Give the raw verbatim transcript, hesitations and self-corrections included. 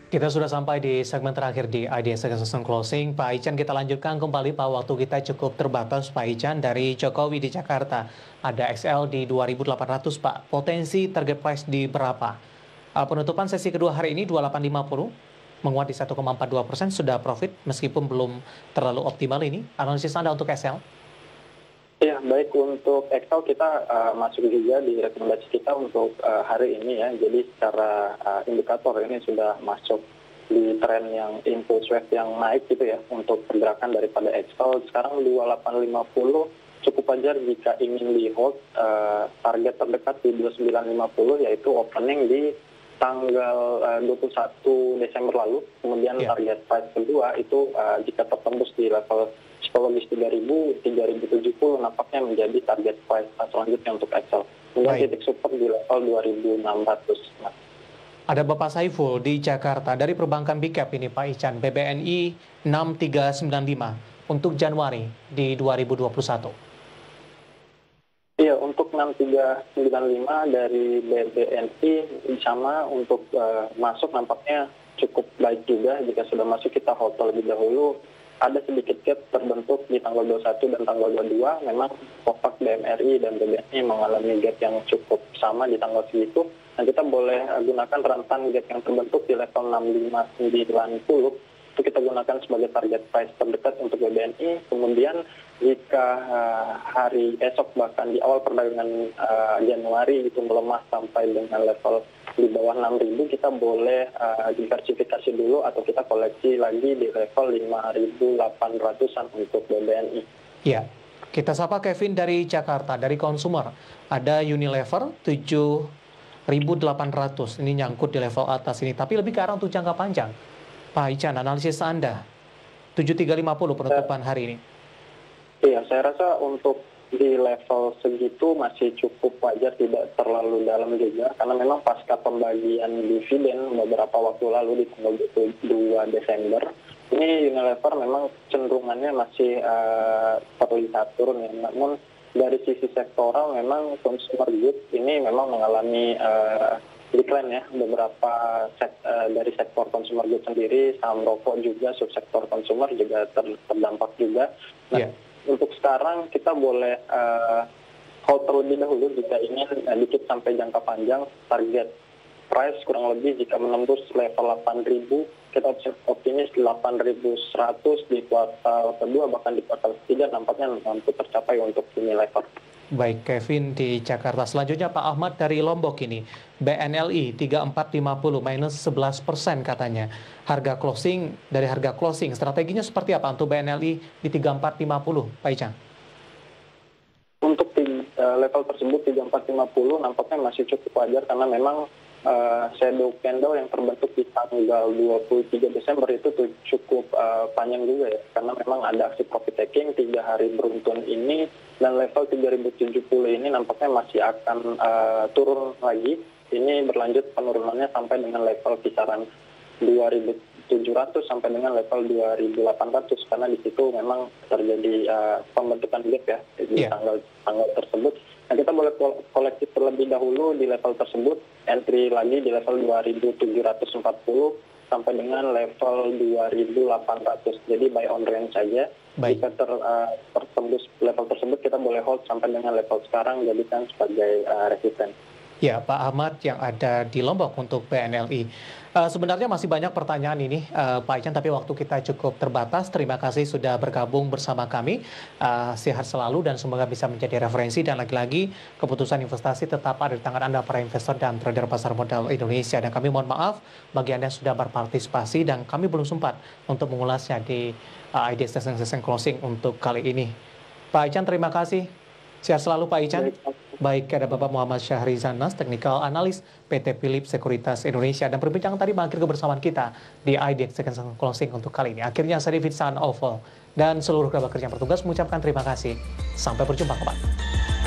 Kita sudah sampai di segmen terakhir di I D S Season Closing. Pak Ican, kita lanjutkan kembali. Pak, waktu kita cukup terbatas, Pak Ican. Dari Jokowi di Jakarta, ada X L di dua ribu delapan ratus, Pak. Potensi target price di berapa? Uh, penutupan sesi kedua hari ini dua ribu delapan ratus lima puluh, menguat di satu koma empat dua persen, sudah profit meskipun belum terlalu optimal ini. Analisis Anda untuk X L? Ya, baik, untuk X L kita uh, masuk juga di rekomendasi kita untuk uh, hari ini ya. Jadi secara uh, indikator ini sudah masuk di tren yang impulse wave yang naik gitu ya untuk pergerakan daripada X L. Sekarang dua ribu delapan ratus lima puluh cukup wajar jika ingin di hold. Uh, target terdekat di dua ribu sembilan ratus lima puluh yaitu opening di tanggal uh, dua puluh satu Desember lalu. Kemudian yeah. target price kedua itu uh, jika tertembus di level psikologis tiga ribu, tiga ribu tujuh puluh nampaknya menjadi target price selanjutnya untuk X L. Kemudian Baik. titik support di level dua ribu enam ratus. Nah. Ada Bapak Saiful di Jakarta dari perbankan Big Cap ini, Pak Ican, B B N I enam tiga sembilan lima untuk Januari di dua ribu dua puluh satu. Iya, untuk enam tiga sembilan lima dari B B N I sama untuk uh, masuk nampaknya cukup baik juga. Jika sudah masuk kita hold terlebih dahulu. Ada sedikit gap terbentuk di tanggal dua puluh satu dan tanggal dua puluh dua. Memang Kopak, B M R I, dan B B N I mengalami gap yang cukup sama di tanggal segitu. Dan kita boleh gunakan rentan gap yang terbentuk di level enam lima sembilan nol. Itu kita gunakan sebagai target price terdekat untuk B B N I. Kemudian jika uh, hari esok bahkan di awal perdagangan uh, Januari itu melemah sampai dengan level di bawah enam ribu, kita boleh uh, diversifikasi dulu atau kita koleksi lagi di level lima ribu delapan ratusan untuk B B N I. Ya, kita sapa Kevin dari Jakarta, dari konsumer. Ada Unilever tujuh ribu delapan ratus, ini nyangkut di level atas ini, tapi lebih ke arah untuk jangka panjang. Pak Ican, analisis Anda, tujuh tiga lima puluh penutupan hari ini. Iya, saya rasa untuk di level segitu masih cukup wajar, tidak terlalu dalam juga, karena memang pasca pembagian dividen beberapa waktu lalu di tanggal dua puluh dua Desember, ini Unilever memang cenderungannya masih uh, terlihat turun ya. Namun dari sisi sektoral memang consumer goods ini memang mengalami uh, decline ya, beberapa sek, uh, dari sektor consumer goods sendiri, saham rokok juga, subsektor consumer juga ter, terdampak juga. Nah, yeah. Untuk sekarang kita boleh uh, hold terlebih dahulu jika ingin uh, dikit sampai jangka panjang. Target price kurang lebih jika menembus level delapan ribu, kita optimis delapan ribu seratus di kuartal kedua, bahkan di kuartal ketiga nampaknya mampu tercapai untuk Unilever. Baik, Kevin di Jakarta. Selanjutnya Pak Ahmad dari Lombok ini. B N L I tiga empat lima puluh minus sebelas persen katanya. Harga closing, dari harga closing, strateginya seperti apa untuk B N L I di tiga empat lima puluh, Pak Ican? Untuk uh, level tersebut tiga empat lima puluh nampaknya masih cukup wajar karena memang uh, shadow candle yang terbentuk di tanggal dua puluh tiga Desember itu tuh cukup uh, panjang juga ya. Karena memang ada aksi profit taking tiga hari beruntun ini, dan level tiga ribu tujuh puluh ini nampaknya masih akan uh, turun lagi. Ini berlanjut penurunannya sampai dengan level kisaran dua ribu tujuh ratus sampai dengan level dua ribu delapan ratus, karena di situ memang terjadi uh, pembentukan gap ya di yeah. tanggal tanggal tersebut. Nah, kita boleh koleksi terlebih dahulu di level tersebut, entry lagi di level dua ribu tujuh ratus empat puluh sampai dengan level dua ribu delapan ratus. Jadi buy on range saja. Baik. Jika ter, uh, tertembus level tersebut, kita boleh hold sampai dengan level sekarang, jadikan sebagai uh, resisten. Ya, Pak Ahmad yang ada di Lombok untuk B N L I. Uh, sebenarnya masih banyak pertanyaan ini, uh, Pak Ican, tapi waktu kita cukup terbatas. Terima kasih sudah bergabung bersama kami. Uh, sehat selalu dan semoga bisa menjadi referensi. Dan lagi-lagi, keputusan investasi tetap ada di tangan Anda, para investor dan trader pasar modal Indonesia. Dan kami mohon maaf bagi Anda yang sudah berpartisipasi dan kami belum sempat untuk mengulasnya di uh, I D S Session Closing untuk kali ini. Pak Ican, terima kasih. Sehat selalu, Pak Ican. Baik, ada Bapak Muhammad Syahrizan Nas, Technical Analyst P T Philips Sekuritas Indonesia. Dan perbincangan tadi mengakhiri kebersamaan kita di I D X Second Closing untuk kali ini. Akhirnya saya David San Oval dan seluruh kerabat kerja yang bertugas mengucapkan terima kasih. Sampai berjumpa kembali.